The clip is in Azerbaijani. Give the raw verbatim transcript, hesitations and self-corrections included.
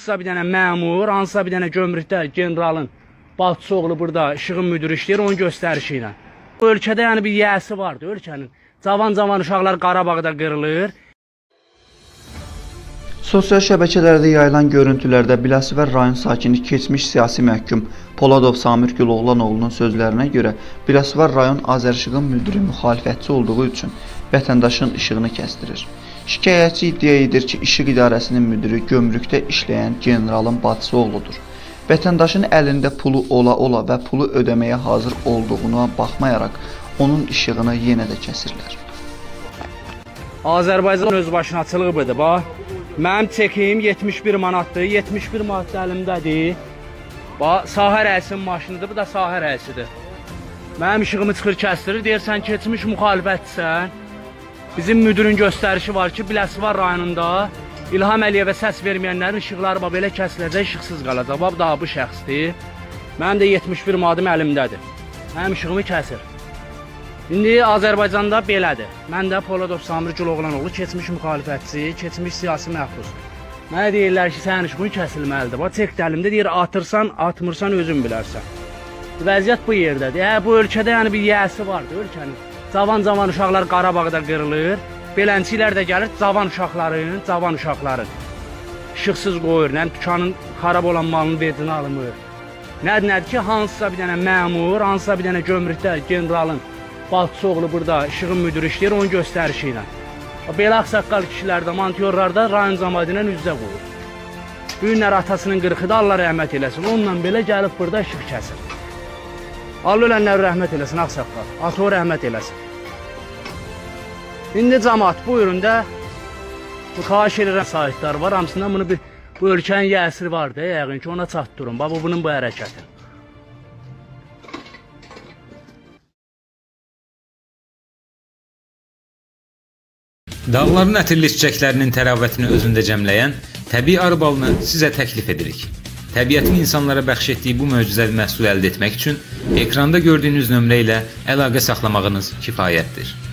hansısa bir dənə məmur, hansısa bir dənə gömrükdə generalın bacısı oğlu burada işığın müdürü işləyir, onun göstərişi ilə. Bu ölkədə yəni bir yiyəsi vardı, ölkənin. Cavan-cavan uşaqlar Qarabağda qırılır. Sosial şəbəkələrdə yayılan görüntülərdə Biləsuvar rayon sakini keçmiş siyasi məhkum Poladov Samir Güloğlanoğlu'nun sözlərinə görə Biləsuvar rayon Azərişığın müdürü müxalifətçi olduğu üçün vətəndaşın işığını kəsdirir. Şikayətçi iddia edir ki, İşıq İdarəsinin müdürü gömrükdə işləyən generalın bacısı oğludur. Vətəndaşın əlində pulu ola-ola və pulu ödəməyə hazır olduğuna baxmayaraq onun işığını yenə də kəsirlər. Azərbaycan öz başınaçılığı budur, bax. Mənim çekim yetmiş bir manatdır, yetmiş bir manat əlimdədir. Bax, sahə rəisinin maşınıdır, bu da sahə rəisidir. Mənim işığımı çıxır kəsdirir, deyirsən keçmiş müxalifətçisən. Bizim müdürün göstərişi var ki, Biləsuvar rayonunda İlham Əliyevə səs verməyənlərin işıqları belə kəsiləcək, işıqsız qalacaq. Bax, daha bu şəxsdir. Mənim də yetmiş bir manadım əlimdədir. Mənim işığımı kəsir. İndi Azərbaycanda belədir. Mən də Poladov Samir Güloğlanoğlu keçmiş müxalifətçi, keçmiş siyasi məhbus. Mənə deyirlər ki, sənin işığın kəsilməlidir. Bax, çek dəlimdə deyir, atırsan, atmırsan, özün bilərsən. Vəziyyət bu yerdədir. Hə, bu ölkədə yəni bir yiyəsi vardı, ölkənin. Cavan-cavan uşaqlar Qarabağda qırılır. Beləncilər də gəlir, cavan uşaqların, cavan uşaqların. İşıqsız qoyur, nə dükkanın xarab olan malını verdiyini alınmır. Nədir, nədir ki, hansısa bir dənə məmur, hansısa bir dənə gömrükdə generalın bacısı oğlu burada işığın müdürü işləyir, onun göstərişi ilə. Belə ağsaqqal kişilərdə, montiyorlarda rayon cəmaəti ilə üz-üzə qoyur. Bu günlər atasının qırxıda Allah rəhmət eləsin. Onunla belə gəlib burada işıq kəsir. Allah ölənləri rəhmət eləsin, ağsaqqal. Ata o rəhmət eləsin. İndi cəmaət buyurun da, bu xahiş edirəm sahiblər var, hamısından bunu bir, bu ölkənin yəsiri vardı, yəqin ki, ona çatdırın. Bax, bu bunun bu hərəkəti. Dağların ətirli çiçəklərinin təravətini özündə cəmləyən təbii arı balını sizə təklif edirik. Təbiətin insanlara bəxş etdiyi bu möcüzəvi məhsulu əldə etmək üçün ekranda gördüyünüz nömrə ilə əlaqə saxlamağınız kifayətdir.